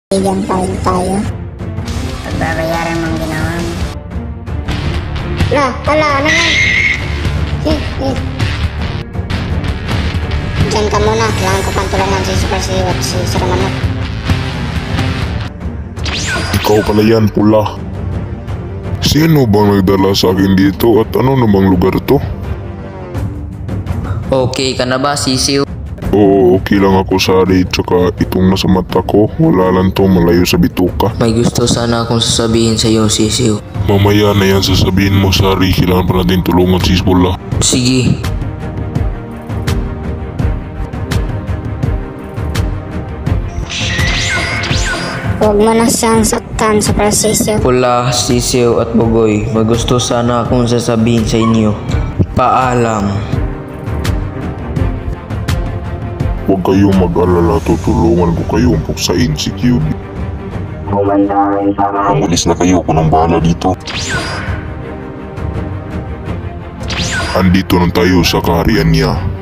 Bigyan tayo. Pagbabayaran mong ginawa mo. Ano yan? Diyan ka muna, kailangan ko pang tulungan si Super C at si Sir Manok. Ikaw pala yan, pula. Sino bang nagdala sa akin dito at ano namang lugar to? Okay ka na ba, sisiw? Oo, okay lang ako Sari, tsaka itong nasa mata ko, wala lang to, malayo sa bituka. May gusto sana akong sasabihin sa iyo, sisiw. Mamaya na yan sasabihin mo Sari, kailangan pa natin tulungan si Pula. Sige. Huwag mo na siyang saktan, Super Sisyo. Pula, sisiw at bugoy, may gusto sana akong sasabihin sa inyo. Paalam. Huwag kayong mag-alala, tutulungan ko kayong puksain si QB. Umalis na kayo, kunang bahala dito. Andito na tayo sa kaharian niya.